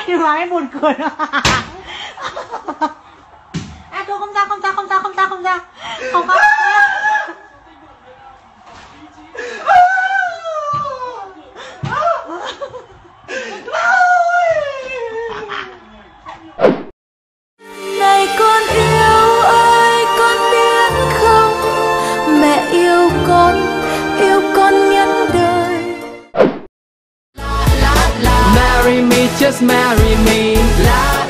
nhưng mà em buồn cười. À thôi không ra không ra không ra không ra không ra không có. Này con yêu ơi, con biết không, mẹ yêu con nhất đời. Marry me, just marry me.